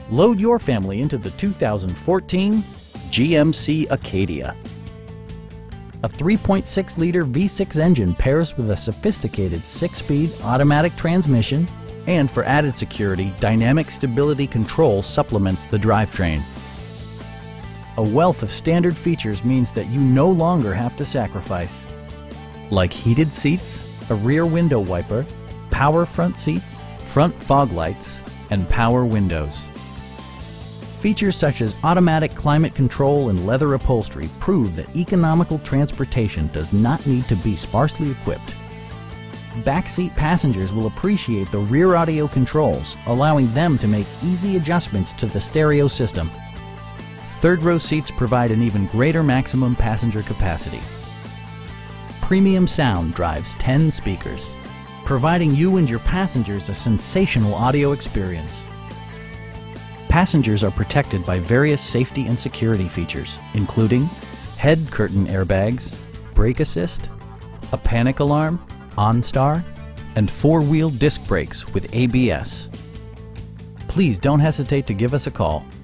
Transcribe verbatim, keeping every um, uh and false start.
Load your family into the two thousand fourteen G M C Acadia. A three point six liter V six engine pairs with a sophisticated six-speed automatic transmission, and for added security, dynamic stability control supplements the drivetrain. A wealth of standard features means that you no longer have to sacrifice, like heated seats, a rear window wiper, power front seats, front fog lights, and power windows. Features such as automatic climate control and leather upholstery prove that economical transportation does not need to be sparsely equipped. Backseat passengers will appreciate the rear audio controls, allowing them to make easy adjustments to the stereo system. Third row seats provide an even greater maximum passenger capacity. Premium sound drives ten speakers, providing you and your passengers a sensational audio experience. Passengers are protected by various safety and security features, including head curtain airbags, brake assist, a panic alarm, OnStar, and four-wheel disc brakes with A B S. Please don't hesitate to give us a call.